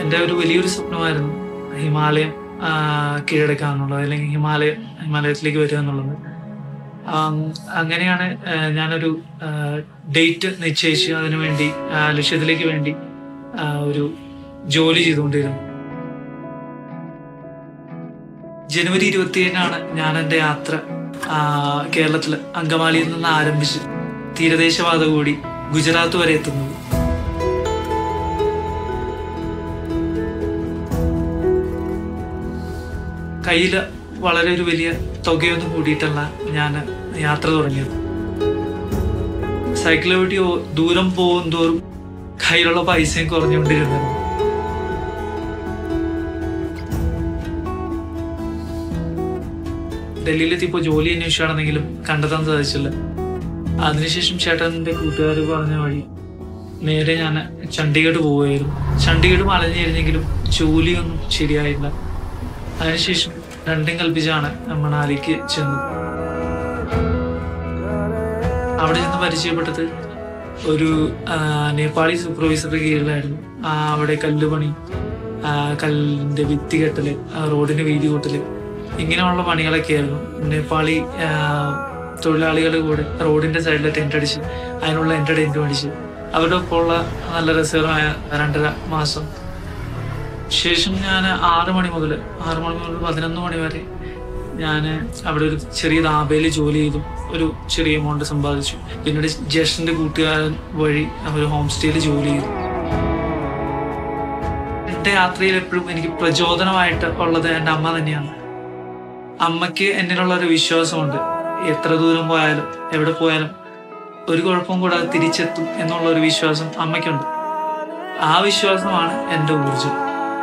എൻ്റെ ഒരു വലിയൊരു സ്വപ്നമായിരുന്നു ഹിമാലയം കീഴടക്കുക എന്നുള്ളത്, അല്ലെങ്കിൽ ഹിമാലയത്തിലേക്ക് വരിക എന്നുള്ളത്. അങ്ങനെയാണ് ഞാനൊരു ഡേറ്റ് നിശ്ചയിച്ച് അതിനുവേണ്ടി ലക്ഷ്യത്തിലേക്ക് വേണ്ടി ഒരു ജോലി ചെയ്തുകൊണ്ടിരുന്നു. ജനുവരി 27-നാണ് ഞാൻ എൻ്റെ യാത്ര കേരളത്തിൽ അങ്കമാലിയിൽ നിന്ന് ആരംഭിച്ച് തീരദേശപാത കൂടി ഗുജറാത്ത് വരെ എത്തുന്നത്. കയ്യിൽ വളരെ ഒരു വലിയ തുകയൊന്നും കൂടിയിട്ടല്ല ഞാൻ യാത്ര തുടങ്ങിയത്. സൈക്കിൾ ഓടി ദൂരം പോകും തോറും കയ്യിലുള്ള പൈസയും കുറഞ്ഞുകൊണ്ടിരുന്നത്. ഡൽഹിയിലെത്തിയപ്പോൾ ജോലി അന്വേഷിച്ചാണെന്നെങ്കിലും കണ്ടെത്താൻ സാധിച്ചില്ല. അതിനുശേഷം ചേട്ടൻ്റെ കൂട്ടുകാർ പറഞ്ഞ വഴി നേരെ ഞാൻ ചണ്ഡീഗഡ് പോവുകയായിരുന്നു. ചണ്ഡീഗഡ് മലഞ്ഞിരുന്നെങ്കിലും ജോലിയൊന്നും ശരിയായില്ല. അതിനുശേഷം രണ്ടും കൽപ്പിച്ചാണ് മണാലിക്ക് ചെന്നത്. അവിടെ ചെന്ന് പരിചയപ്പെട്ടത് ഒരു നേപ്പാളി സൂപ്പർവൈസറുടെ കീഴിലായിരുന്നു. അവിടെ കല്ലുപണി, കല്ലിൻ്റെ ഭിത്തി കെട്ടല്, റോഡിന് വീതി കൂട്ടല്, ഇങ്ങനെയുള്ള പണികളൊക്കെ ആയിരുന്നു. നേപ്പാളി തൊഴിലാളികളുടെ കൂടെ റോഡിന്റെ സൈഡിൽ ടെന്റ് അടിച്ച് അതിനുള്ള എൻ്റെ ടെന്റ് അടിച്ച് അവരുടെ ഒപ്പമുള്ള നല്ല രസകരമായ 2.5 മാസം. ശേഷം ഞാൻ 6 മണി മുതൽ 11 മണി വരെ ഞാൻ അവിടെ ഒരു ചെറിയ ധാബയിൽ ജോലി ചെയ്തു. ഒരു ചെറിയ എമൗണ്ട് സമ്പാദിച്ചു. പിന്നീട് ജ്യേഷ്ഠൻ്റെ കൂട്ടുകാരൻ വഴി ഒരു ഹോം സ്റ്റേയിൽ ജോലി ചെയ്തു. എൻ്റെ യാത്രയിൽ എപ്പോഴും എനിക്ക് പ്രചോദനമായിട്ട് ഉള്ളത് എൻ്റെ അമ്മ തന്നെയാണ്. അമ്മയ്ക്ക് എന്നിലുള്ള ഒരു വിശ്വാസമുണ്ട്. എത്ര ദൂരം പോയാലും എവിടെ പോയാലും ഒരു കുഴപ്പവും കൂടാതെ തിരിച്ചെത്തും എന്നുള്ള ഒരു വിശ്വാസം അമ്മയ്ക്കുണ്ട്. ആ വിശ്വാസമാണ് എൻ്റെ ഊർജം.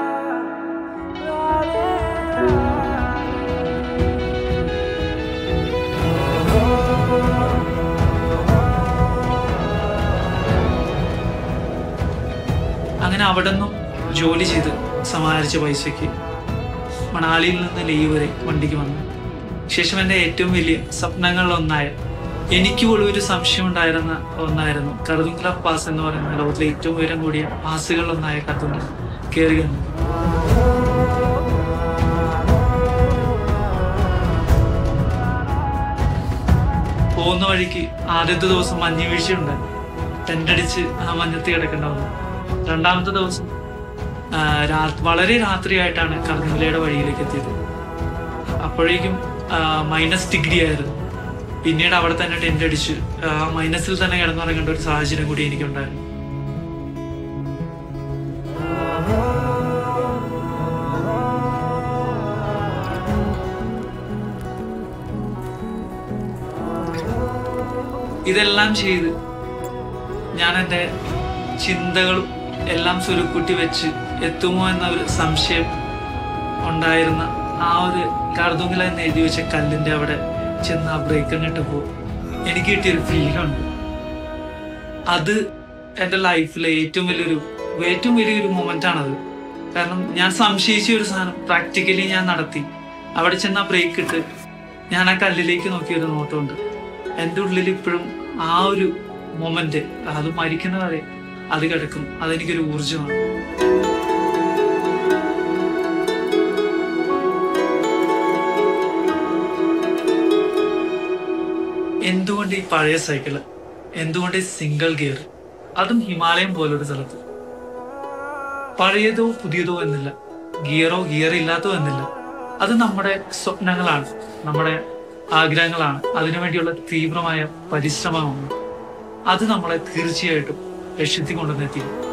അങ്ങനെ അവിടെ നിന്നും ജോലി ചെയ്ത് സമാഹരിച്ച പൈസയ്ക്ക് മണാലിയിൽ നിന്ന് ലീവ് വരെ വണ്ടിക്ക് വന്നു. ശേഷം എൻ്റെ ഏറ്റവും വലിയ സ്വപ്നങ്ങളിലൊന്നായ, എനിക്ക് പോലും ഒരു സംശയം ഉണ്ടായിരുന്ന ഒന്നായിരുന്നു കർദുംഗ്ല പാസ് എന്ന് പറയുന്ന ലോകത്തിലെ ഏറ്റവും ഉയരം കൂടിയ പാസുകളിലൊന്നായ കർദുംഗ്ല കയറി വന്നു. പോകുന്ന വഴിക്ക് ആദ്യത്തെ ദിവസം മഞ്ഞ് വീഴ്ചയുണ്ടായി. ടെൻ്റടിച്ച് ആ മഞ്ഞത്ത് കിടക്കേണ്ട വന്നു. രണ്ടാമത്തെ ദിവസം വളരെ രാത്രിയായിട്ടാണ് കർദുംഗ്ലയുടെ വഴിയിലേക്ക് എത്തിയത്. അപ്പോഴേക്കും -ഡിഗ്രി ആയിരുന്നു. പിന്നീട് അവിടെ തന്നെ ടെൻ്റ് അടിച്ച് മൈനസിൽ തന്നെ കിടന്നുറങ്ങേണ്ട ഒരു സാഹചര്യം കൂടി എനിക്കുണ്ടായിരുന്നു. ഇതെല്ലാം ചെയ്ത് ഞാൻ എൻ്റെ ചിന്തകളും എല്ലാം സുരുക്കൂട്ടി വെച്ച് എത്തുമോ എന്ന ഒരു സംശയം ഉണ്ടായിരുന്ന ആ ഒരു കർദുംഗ്ല എന്ന് എഴുതി വെച്ച കല്ലിൻ്റെ അവിടെ ചെന്ന് ആ ബ്രേക്ക് ഇട്ടപ്പോൾ എനിക്ക് കിട്ടിയൊരു ഫീലുണ്ട്. അത് എൻ്റെ ലൈഫിലെ ഏറ്റവും വലിയൊരു മൊമെൻ്റാണത്. കാരണം ഞാൻ സംശയിച്ച ഒരു സാധനം പ്രാക്ടിക്കലി ഞാൻ നടത്തി. അവിടെ ചെന്ന് ആ ബ്രേക്ക് ഇട്ട് ഞാൻ ആ കല്ലിലേക്ക് നോക്കിയൊരു നോട്ടമുണ്ട്. എൻ്റെ ഉള്ളിൽ ഇപ്പോഴും ആ ഒരു മൊമെന്റ്, അത് മരിക്കുന്നവരെ അത് കിടക്കും. അതെനിക്കൊരു ഊർജമാണ്. എന്തുകൊണ്ട് ഈ പഴയ സൈക്കിള്, എന്തുകൊണ്ട് ഈ സിംഗിൾ ഗിയർ, അതും ഹിമാലയം പോലൊരു സ്ഥലത്ത്? പഴയതോ പുതിയതോ എന്നില്ല, ഗിയർ ഇല്ലാത്തോ എന്നില്ല. അത് നമ്മുടെ സ്വപ്നങ്ങളാണ്, നമ്മുടെ ആഗ്രഹങ്ങളാണ്. അതിനുവേണ്ടിയുള്ള തീവ്രമായ പരിശ്രമമാണ്. അത് നമ്മളെ തീർച്ചയായിട്ടും ലക്ഷ്യത്തിൽ കൊണ്ടുവന്നെത്തിക്കും.